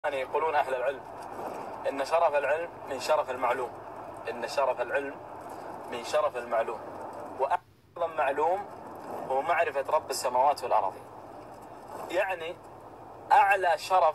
يعني يقولون أهل العلم إن شرف العلم من شرف المعلوم، إن شرف العلم من شرف المعلوم، وأعظم معلوم هو معرفة رب السماوات والأرض. يعني أعلى شرف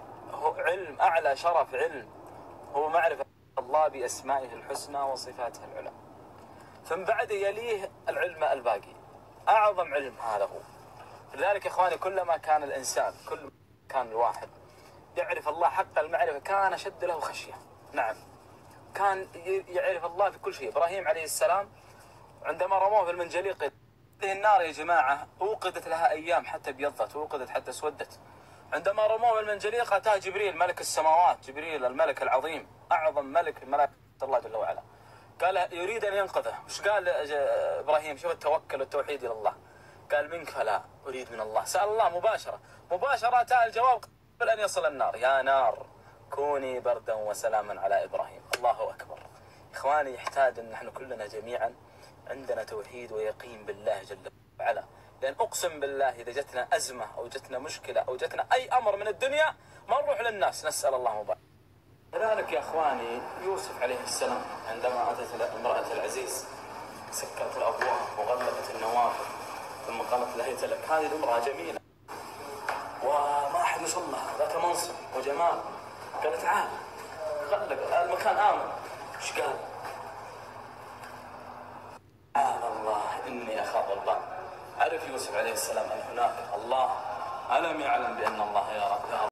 علم هو معرفة الله بأسمائه الحسنى وصفاته العلى، ثم بعد يليه العلم الباقي. أعظم علم هذا هو. لذلك إخواني كلما كان الإنسان، كل كان الواحد يعرف الله حق المعرفة كان أشد له خشية. نعم، كان يعرف الله في كل شيء. إبراهيم عليه السلام عندما رموه في المنجليق، هذه النار يا جماعة أوقدت لها أيام حتى ابيضت، وأوقدت حتى اسودت. عندما رموه في المنجليق أتاه جبريل ملك السماوات، جبريل الملك العظيم أعظم ملك ملائكة الله جل وعلا، قال يريد أن ينقذه. وش قال إبراهيم؟ شوف التوكل والتوحيد إلى الله. قال منك فلا أريد من الله. سأل الله مباشرة أتاه الجواب قبل أن يصل النار: يا نار كوني بردا وسلاما على إبراهيم. الله أكبر. إخواني يحتاج أن نحن كلنا جميعا عندنا توحيد ويقين بالله جل وعلا، لأن أقسم بالله إذا جتنا أزمة أو جتنا مشكلة أو جتنا أي أمر من الدنيا ما نروح للناس، نسأل الله مبارك. كذلك يا إخواني يوسف عليه السلام عندما أتت امرأة العزيز سكرت الأبواب وغلقت النوافذ، ثم قالت له: هيت لك، هذه الامرأة جميلة وما أحد يوصل لها، ذات منصب وجمال. قال: تعال. غلق